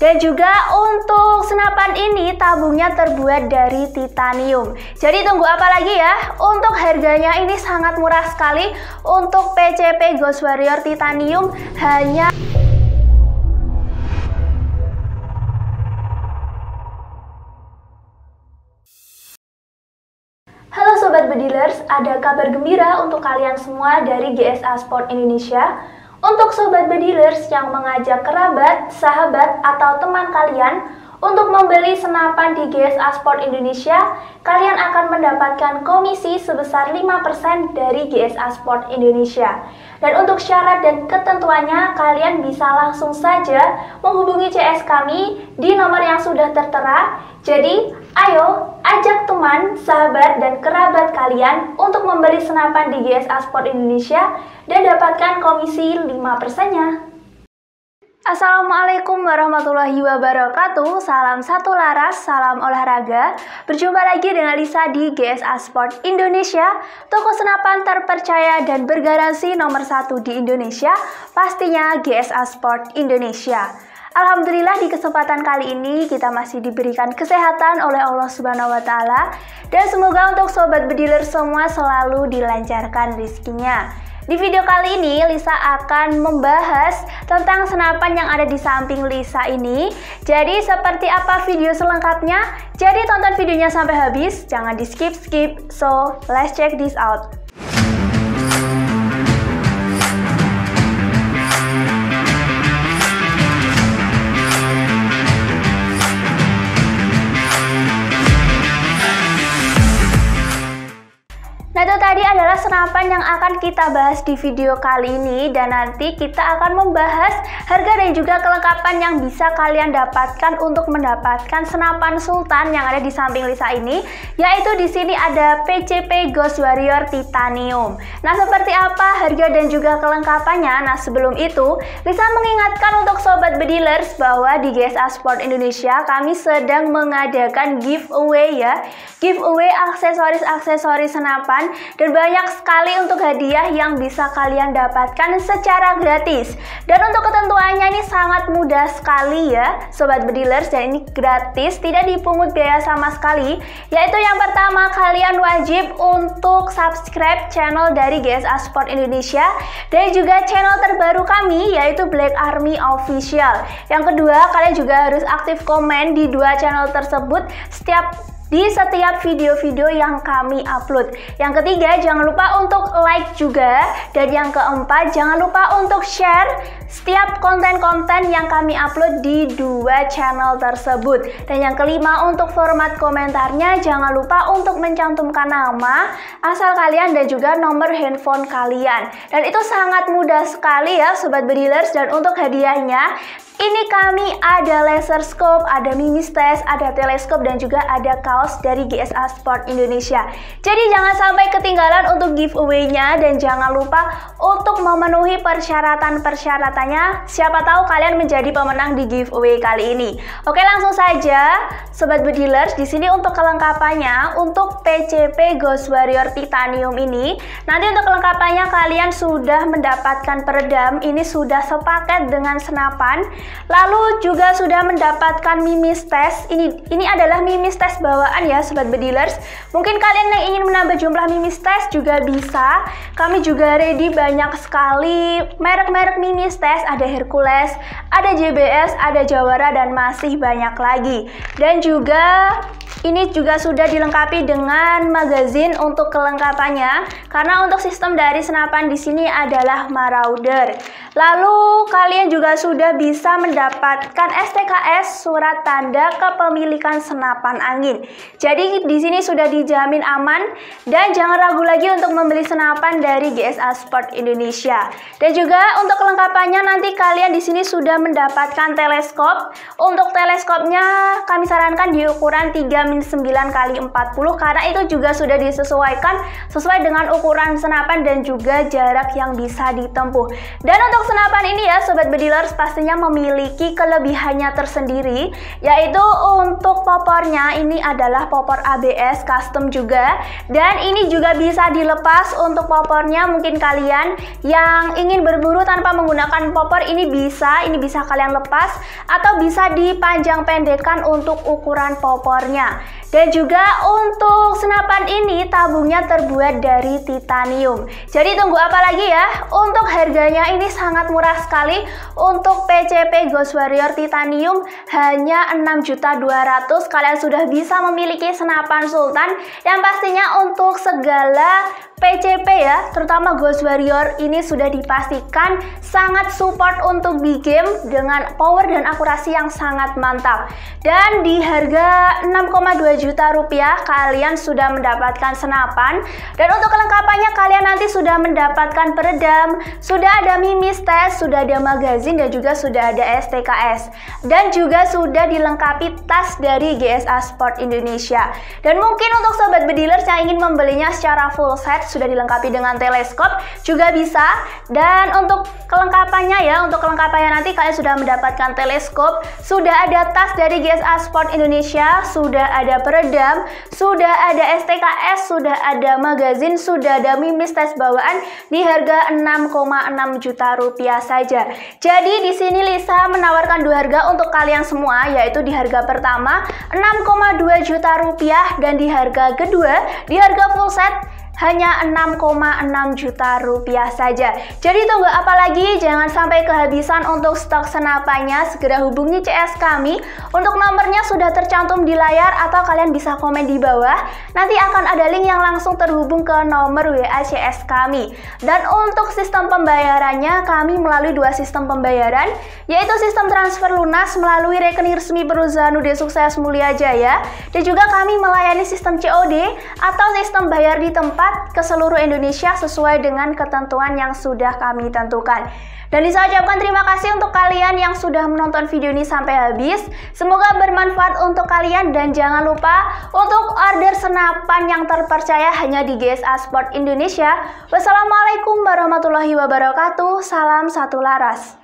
Dan juga untuk senapan ini tabungnya terbuat dari titanium. Jadi tunggu apa lagi ya? Untuk harganya ini sangat murah sekali. Untuk PCP Ghost Warrior Titanium hanya Halo Sobat Bedilers, ada kabar gembira untuk kalian semua dari GSA Sport Indonesia. Untuk Sobat Bedilers yang mengajak kerabat, sahabat, atau teman kalian untuk membeli senapan di GSA Sport Indonesia, kalian akan mendapatkan komisi sebesar 5% dari GSA Sport Indonesia. Dan untuk syarat dan ketentuannya, kalian bisa langsung saja menghubungi CS kami di nomor yang sudah tertera. Jadi, ayo ajak teman, sahabat, dan kerabat kalian untuk membeli senapan di GSA Sport Indonesia dan dapatkan komisi 5%-nya. Assalamualaikum warahmatullahi wabarakatuh. Salam satu laras, salam olahraga. Berjumpa lagi dengan Lisa di GSA Sport Indonesia, toko senapan terpercaya dan bergaransi nomor 1 di Indonesia, pastinya GSA Sport Indonesia. Alhamdulillah di kesempatan kali ini kita masih diberikan kesehatan oleh Allah Subhanahu wa Ta'ala, dan semoga untuk Sobat Bediler semua selalu dilancarkan rezekinya. Di video kali ini Lisa akan membahas tentang senapan yang ada di samping Lisa ini. Jadi seperti apa video selengkapnya? Jadi tonton videonya sampai habis, jangan di skip. So let's check this out. Nah, itu tadi adalah senapan yang akan kita bahas di video kali ini, dan nanti kita akan membahas harga dan juga kelengkapan yang bisa kalian dapatkan untuk mendapatkan senapan Sultan yang ada di samping Lisa ini, yaitu di sini ada PCP Ghost Warrior Titanium. Nah, seperti apa harga dan juga kelengkapannya? Nah, sebelum itu Lisa mengingatkan untuk Sobat Bedilers bahwa di GSA Sport Indonesia kami sedang mengadakan giveaway ya. Giveaway aksesoris senapan, dan banyak sekali untuk hadiah yang bisa kalian dapatkan secara gratis. Dan untuk ketentuannya ini sangat mudah sekali ya Sobat Bedilers, dan ini gratis, tidak dipungut biaya sama sekali. Yaitu yang pertama, kalian wajib untuk subscribe channel dari GSA Sport Indonesia dan juga channel terbaru kami yaitu Black Army Official. Yang kedua, kalian juga harus aktif komen di dua channel tersebut di setiap video-video yang kami upload. Yang ketiga, jangan lupa untuk like juga. Dan yang keempat, jangan lupa untuk share setiap konten-konten yang kami upload di dua channel tersebut. Dan yang kelima, untuk format komentarnya jangan lupa untuk mencantumkan nama, asal kalian, dan juga nomor handphone kalian. Dan itu sangat mudah sekali ya Sobat Bedilers. Dan untuk hadiahnya, ini kami ada laser scope, ada mimistes, ada teleskop, dan juga ada kaos dari GSA Sport Indonesia. Jadi jangan sampai ketinggalan untuk giveaway-nya, dan jangan lupa untuk memenuhi persyaratan-persyaratannya. Siapa tahu kalian menjadi pemenang di giveaway kali ini. Oke, langsung saja Sobat Bedilers, di sini untuk kelengkapannya untuk PCP Ghost Warrior Titanium ini. Nanti untuk kelengkapannya kalian sudah mendapatkan peredam, ini sudah sepaket dengan senapan. Lalu juga sudah mendapatkan mimistes. Ini adalah mimistes bawaan ya Sobat Bedilers. Mungkin kalian yang ingin menambah jumlah mimistes juga bisa. Kami juga ready banyak sekali merek-merek mimistes. Ada Hercules, ada JBS, ada Jawara, dan masih banyak lagi. Dan juga ini juga sudah dilengkapi dengan magazin untuk kelengkapannya, karena untuk sistem dari senapan di sini adalah Marauder. Lalu kalian juga sudah bisa mendapatkan STKS, surat tanda kepemilikan senapan angin. Jadi di sini sudah dijamin aman, dan jangan ragu lagi untuk membeli senapan dari GSA Sport Indonesia. Dan juga untuk kelengkapannya nanti kalian di sini sudah mendapatkan teleskop. Untuk teleskopnya kami sarankan di ukuran 3-9x40, karena itu juga sudah disesuaikan sesuai dengan ukuran senapan dan juga jarak yang bisa ditempuh. Dan untuk untuk senapan ini ya Sobat Bedilers pastinya memiliki kelebihannya tersendiri, yaitu untuk popornya ini adalah popor ABS custom juga, dan ini juga bisa dilepas. Untuk popornya mungkin kalian yang ingin berburu tanpa menggunakan popor ini bisa kalian lepas atau bisa dipanjang pendekkan untuk ukuran popornya. Dan juga untuk senapan ini tabungnya terbuat dari titanium. Jadi tunggu apa lagi ya? Untuk harganya ini sangat murah sekali. Untuk PCP Ghost Warrior Titanium hanya 6.200.000. Kalian sudah bisa memiliki senapan Sultan yang pastinya untuk segala PCP ya, terutama Ghost Warrior ini sudah dipastikan sangat support untuk big game dengan power dan akurasi yang sangat mantap. Dan di harga 6,2 juta rupiah kalian sudah mendapatkan senapan, dan untuk kelengkapannya kalian nanti sudah mendapatkan peredam, sudah ada mimis test, sudah ada magazin, dan juga sudah ada STKS, dan juga sudah dilengkapi tas dari GSA Sport Indonesia. Dan mungkin untuk Sobat Bedilers yang ingin membelinya secara full set sudah dilengkapi dengan teleskop juga bisa. Dan untuk kelengkapannya ya, untuk kelengkapannya nanti kalian sudah mendapatkan teleskop, sudah ada tas dari GSA Sport Indonesia, sudah ada peredam, sudah ada STKS, sudah ada magazin, sudah ada mimis tes bawaan di harga 6,6 juta rupiah saja. Jadi di sini Lisa menawarkan dua harga untuk kalian semua, yaitu di harga pertama 6,2 juta rupiah dan di harga kedua di harga full set hanya 6,6 juta rupiah saja. Jadi tunggu apa lagi? Jangan sampai kehabisan untuk stok senapannya. Segera hubungi CS kami. Untuk nomornya sudah tercantum di layar atau kalian bisa komen di bawah. Nanti akan ada link yang langsung terhubung ke nomor WA CS kami. Dan untuk sistem pembayarannya kami melalui dua sistem pembayaran, yaitu sistem transfer lunas melalui rekening resmi perusahaan UD Sukses Mulia Jaya, dan juga kami melayani sistem COD atau sistem bayar di tempat ke seluruh Indonesia sesuai dengan ketentuan yang sudah kami tentukan. Dan Lisa ucapkan terima kasih untuk kalian yang sudah menonton video ini sampai habis. Semoga bermanfaat untuk kalian, dan jangan lupa untuk order senapan yang terpercaya hanya di GSA Sport Indonesia. Wassalamualaikum warahmatullahi wabarakatuh. Salam satu laras.